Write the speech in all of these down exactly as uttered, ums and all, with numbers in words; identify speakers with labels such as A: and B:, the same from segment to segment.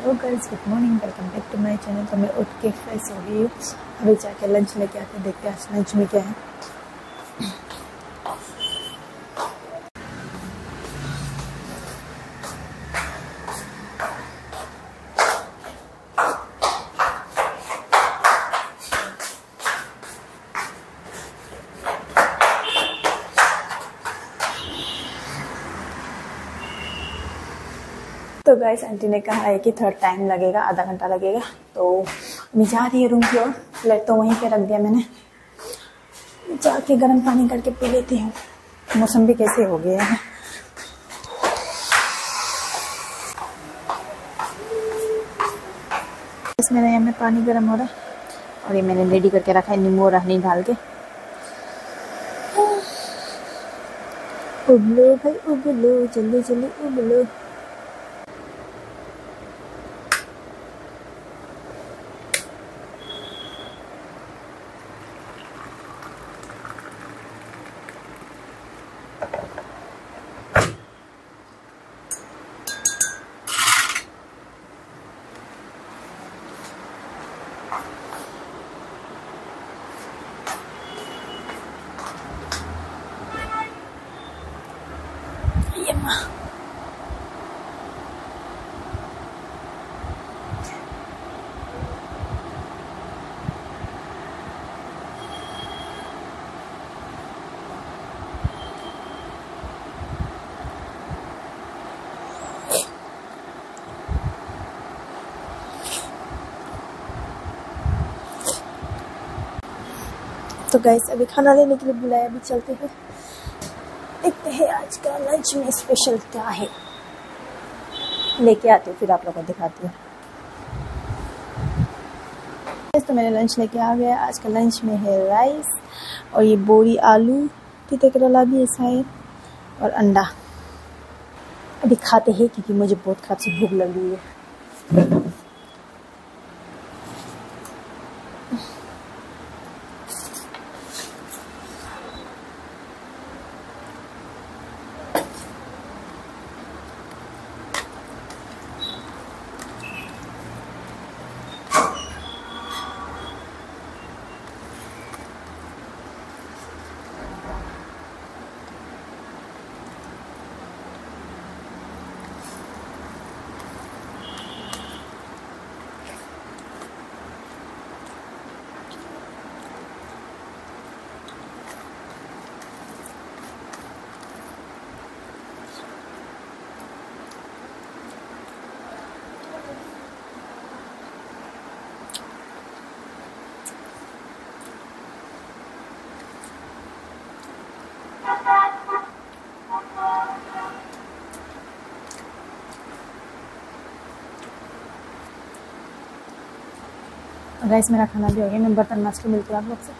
A: Hello guys, good morning, welcome back to my channel. तो मैं उठ के फ्रेश हो गई हूँ, अभी जाके लंच लेके आते हैं, देखते हैं आज लंच में क्या है। तो गाइस आंटी ने कहा है कि थोड़ा टाइम लगेगा, आधा घंटा लगेगा, तो मैं जा रही है रूम की ओर। प्लेट तो वहीं पे रख दिया मैंने, जाके गर्म पानी करके पी लेती हूँ। मौसम भी कैसे हो गया है। इस मेरे यहाँ में पानी गर्म हो रहा है और ये मैंने रेडी करके रखा है नींबू और हनी डाल के। उबलो भाई उबलो, जल्दी जल्दी उबलो। तो गाइस अभी खाना लेने के लिए बुलाया, अभी चलते हैं, देखते हैं आज का लंच में स्पेशल क्या है। लेके आती हूँ फिर आप लोगों को दिखाती हूँ। तो मैंने लंच लेके आ गया। आज का लंच में है राइस और ये बोरी आलू, तीते करेला भी ऐसा है और अंडा। अभी खाते हैं क्योंकि मुझे बहुत खराब सी भूख लग रही है। गैस मेरा खाना भी हो गया, मैं बर्तन माज के मिलती हूँ आप लोग से।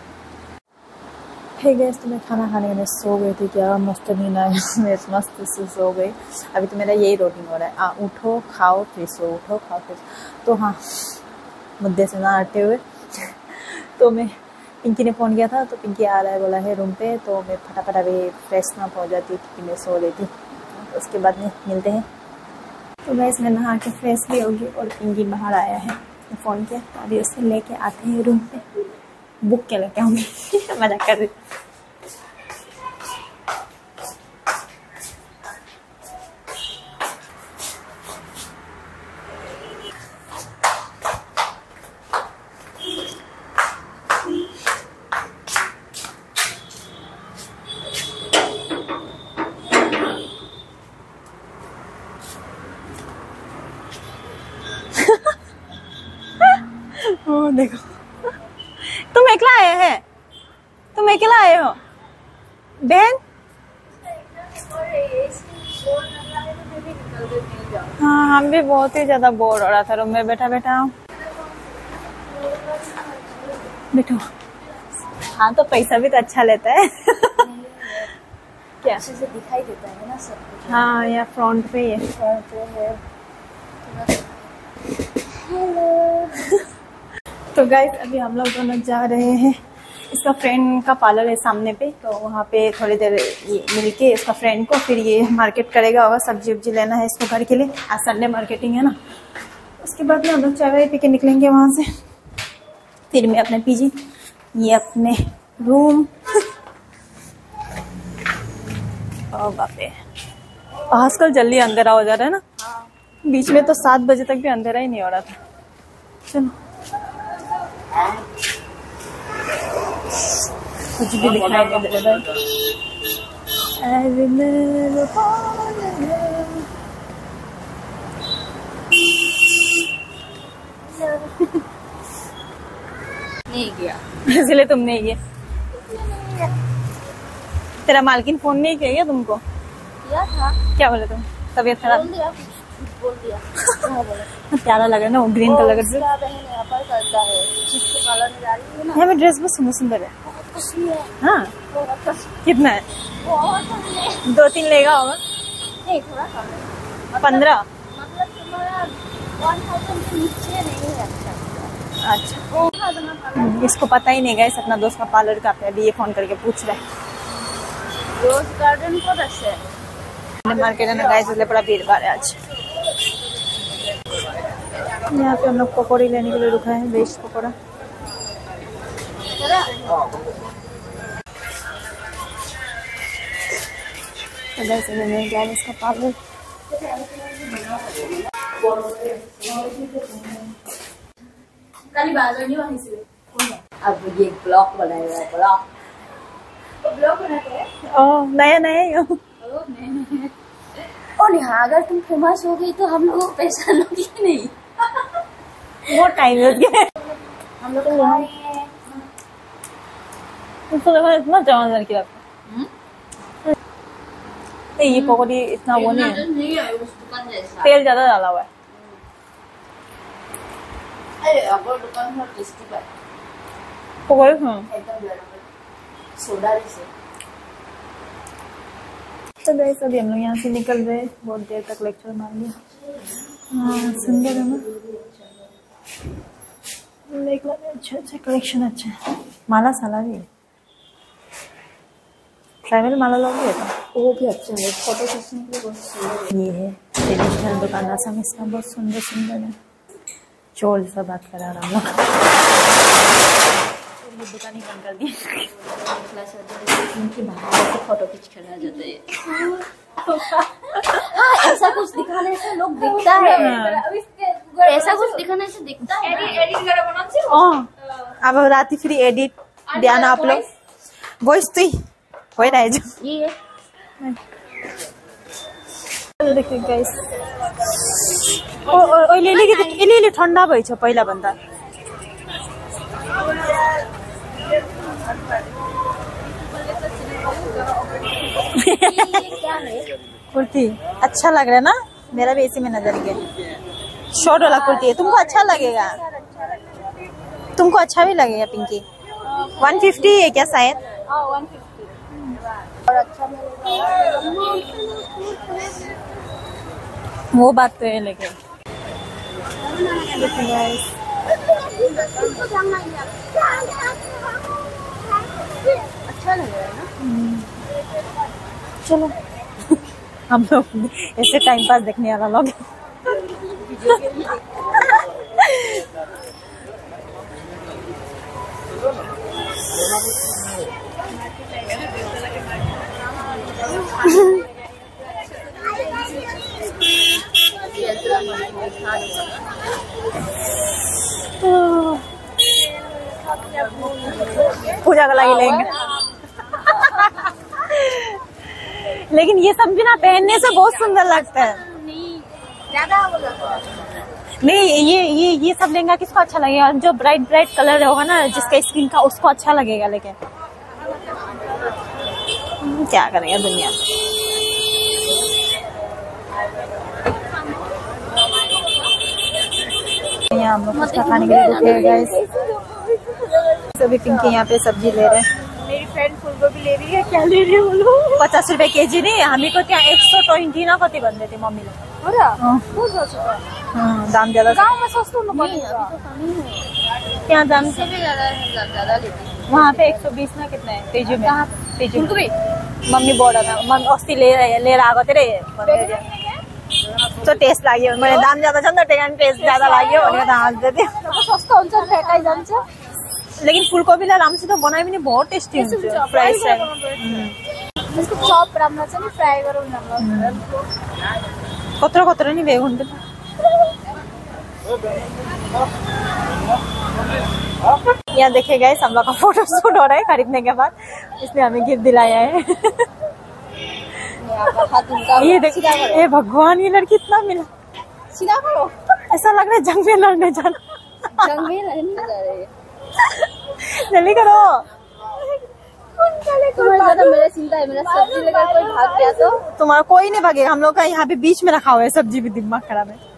A: हे गैस, तो मैं खाना खाने में सो गई थी, क्या मस्त नींद आया। मैं मस्त से सो गई। अभी तो मेरा यही रूटीन हो रहा है, आ, उठो खाओ फिर सो, उठो खाओ फिर। तो हाँ, मुद्दे से ना हटते हुए तो मैं पिंकी ने फ़ोन किया था, तो पिंकी आ रहा है बोला है रूम पे, तो मैं फटाफट अभी फ्रेश ना हो जाती क्योंकि मैं सो रही थी। तो उसके बाद में मिलते हैं। तो गैस मैं नहा के फ्रेश भी होगी और पिंकी बाहर आया है, फ़ोन किया, तो अभी उससे लेके आते हैं रूम पे। बुक के लेके आऊँगी। मजाक कर रही। ओ देखो, तुम अकेला आए हैं, तुम अकेला आए हो बहन। हाँ, हम भी बहुत ही ज्यादा बोर हो रहा था रूम में बैठा बैठा। बैठो। हाँ, तो पैसा भी तो अच्छा लेता है। क्या से दिखाई देता है ना सब कुछ। हाँ, या फ्रंट पे है, फ्रंट पे है। हेलो। तो गाइस अभी हम लोग दोनों जा रहे हैं इसका फ्रेंड का पार्लर है सामने पे, तो वहाँ पे थोड़ी देर ये मिलके इसका फ्रेंड को फिर ये मार्केट करेगा होगा, सब्जी उब्जी लेना है इसको घर के लिए, आज संडे मार्केटिंग है ना। उसके बाद में हम लोग चाय वाय पी के निकलेंगे वहाँ से, फिर मैं अपने पीजी, ये अपने रूम। ओ बापे, आजकल जल्दी अंधेरा हो जा रहा है ना। बीच में तो सात बजे तक भी अंधेरा ही नहीं हो रहा था। चलो कुछ भी दिखाई नहीं दे रहा
B: नहीं किया,
A: इसलिए तुम नहीं किया। तेरा मालकिन फोन नहीं किया क्या तुमको?
B: किया था।
A: क्या बोले तुम? तबीयत खराब?
B: बोल दिया, बोल दिया।
A: प्यारा लग रहा है ना वो ग्रीन कलर का ड्रेस।
B: बहन यहाँ पर करता है, जिसके पार्लर में जा रही है ना।
A: यहाँ में ड्रेस बहुत सुंदर सुंदर है।
B: है।
A: हाँ, कितना है?
B: बहुत
A: दो तीन लेगा होगा।
B: नहीं, थोड़ा कम है।
A: पंद्रह।
B: मतलब तुम्हारा वन थाउजेंड के नीचे नहीं है। अच्छा
A: अच्छा, इसको पता ही नहीं गाइस अपना दोस्त का पार्लर का है। अभी ये फोन करके पूछ रहा है
B: रोज गार्डन को रसे
A: मार्केट में गाइस, इसलिए बड़ा भीड़ भाड़ है आज। यहाँ पे हम लोग पकौड़ी लेने के लिए रुका है, वेज पकौड़ा। इसका पार्लर
B: कल बाजार नहीं वहीं से। अब ये ब्लॉक बनाएगा, ब्लॉक ब्लॉक बनाते हैं।
A: ओ नया नया
B: और यहाँ अगर तुम फेमस हो गई तो हम लोगों को पैसा लोगी नहीं।
A: बहुत टाइम लग गया
B: हम लोग को
A: तुमको लगा इतना जवान लड़की लगता है। ये पकौड़ी इतना वो नहीं है,
B: नहीं है उस दुकान जैसा।
A: तेल ज्यादा डाला हुआ है।
B: अरे अगर दुकान में टेस्टी है
A: पकौड़ी
B: एकदम सोडा से।
A: तो गाइस अभी हम लोग यहाँ से निकल रहे, बहुत देर तक लेक्चर मार लिया। हाँ सुंदर है ना, अच्छा अच्छा कलेक्शन अच्छा है। माला साला भी है, ट्रैवल माला लोग भी है तो
B: वो भी अच्छा है, फोटो खींचने के लिए बहुत सुंदर है।
A: ये है ट्रेडिशनल दुकान असम, इसका बहुत सुंदर सुंदर है। चोल से बात करा रहा हम लोग, दुकान ही बंद कर दी।
B: बाहर से फोटो खींच कर आ जाते हैं। हाँ, ऐसा कुछ दिखाने से लोग दिखता है, ऐसा कुछ दिखाने से दिखता है।
A: अब राती फ्री एडिट ध्यान आप लोग वॉइस तो हो रहा है जो
B: ये
A: देखिए गाइस। ओ ओ ले ले के ले ले ठंडा भइ छ पहिला भन्दा।
B: क्या है?
A: कुर्ती अच्छा लग रहा है ना, मेरा भी इसी में नजर गया। शॉर्ट वाला कुर्ती है, तुमको अच्छा लगेगा, तुमको अच्छा भी लगेगा पिंकी। वन फिफ्टी है क्या शायद?
B: वन फिफ्टी और अच्छा
A: वो बात तो है लेकिन
B: अच्छा लग रहा है ना।
A: चलो हम लोग ऐसे टाइम पास देखने वाला लोग। पूजा का लगी लेंगे। लेकिन ये सब भी ना पहनने से बहुत सुंदर लगता है।
B: ज्यादा
A: नहीं ये ये ये सब लहंगा किसको अच्छा लगेगा? जो ब्राइट ब्राइट कलर होगा ना जिसका स्किन का, उसको अच्छा लगेगा। लेकिन क्या करेंगे दुनिया में। यहाँ हम लोग उसका खाने के लिए रुके हैं गाइस। सभी पिंकी यहाँ पे सब्जी ले रहे हैं।
B: मेरी फ्रेंड फूलगोभी ले रही है। क्या ले रही है बोलो?
A: पचास रुपए केजी नहीं, हमी को त्या एक सौ ट्वेंटी ना कति बन देते मम्मी लोग। दाम ज्यादा
B: गाँव में सस्ता में, अभी तो कमी है।
A: क्या दाम
B: से भी ज्यादा ज्यादा लेती है।
A: वहाँ पे एक सौ बीस ना कितने है तेजू में?
B: कहाँ
A: तेजू
B: फूलगोभी?
A: मम्मी बोल रहा था मम्मी अस्सी ले ले आगो तेरे तो टेस्ट लाग्यो मैले दाम ज्यादा छ नि त टेकन टेस्ट ज्यादा लाग्यो भनेर त हाँस्दै थियो।
B: सस्तो हुन्छ फ्याकाइ जान्छ।
A: लेकिन फुलकोपीलाई राम्रोसित बनाए पनि बहुत टेस्टी हुन्छ फ्राई स्टाइल।
B: त्यसको चप राम्रो छ नि फ्राई गरौँ न।
A: कत्रो कत्रो नि भेग हुन्छ। यहाँ देखिए गाइस हम लोग का फोटो शूट हो रहा है खरीदने के बाद, इसलिए हमें गिफ्ट दिलाया है। ये देखिए ये भगवान ये लड़की इतना मिला
B: सीधा करो।
A: ऐसा लग रहा है जंग में लड़ने जाना।
B: जंग में लड़ने जा रहे हैं।
A: जल्दी करो।
B: तुम्हारे ज्यादा मेरा चिंता है, मेरा सब्जी लेकर कोई भाग गया तो?
A: तुम्हारा कोई नहीं भागेगा, हम लोग का यहाँ पे बीच में रखा हुआ है सब्जी भी, दिमाग खराब है।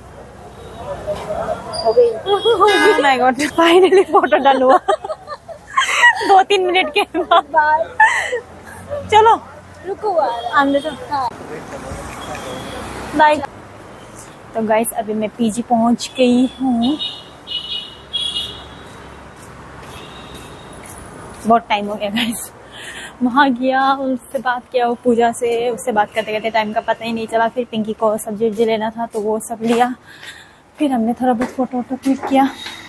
B: हो गई।
A: My God finally photo done हुआ दो तीन मिनट के बाद। चलो
B: रुको
A: अंदर बाय। तो गाइस अभी मैं पीजी पहुंच गई हूँ। बहुत टाइम हो गया गाइस, वहाँ गया उनसे बात किया, वो पूजा से उससे बात करते करते टाइम का पता ही नहीं चला। फिर पिंकी को सब्जी वब्जी लेना था तो वो सब लिया, फिर हमने थोड़ा बहुत फोटो वोटो क्लिक किया।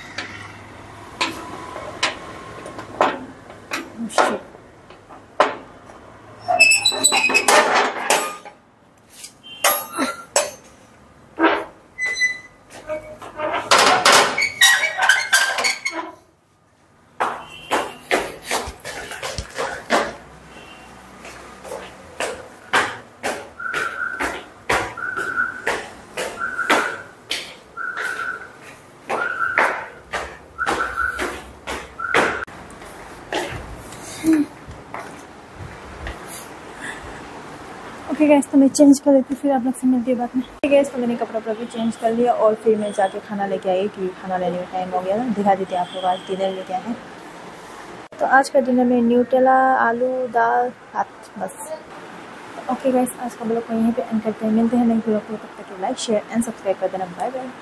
A: ओके गैस तो मैं चेंज कर देती हूँ, फिर आप लोग से मिलती है बाद में। ठीक है गैस तो मैंने कपड़ा वपड़ा भी चेंज कर लिया और फिर मैं जाके खाना लेके आई क्योंकि खाना लेने में टाइम हो गया था। दिखा देते हैं आप लोग आज डिनर लेके आए हैं। तो आज का डिनर में न्यूटेला, आलू, दाल, भात बस। ओके गैस आज का ब्लॉग को यहीं पे एंड करते हैं, मिलते हैं नेक्स्ट ब्लॉग को, तब तक लाइक शेयर एंड सब्सक्राइब कर देना। Bye bye.